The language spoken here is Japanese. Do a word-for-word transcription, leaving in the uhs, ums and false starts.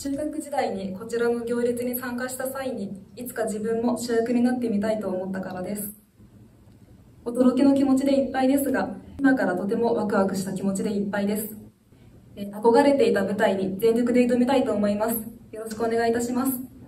中学時代にこちらの行列に参加した際に、いつか自分も主役になってみたいと思ったからです。驚きの気持ちでいっぱいですが、今からとてもワクワクした気持ちでいっぱいです。え憧れていた舞台に全力で挑みたいと思います。よろしくお願いいたします。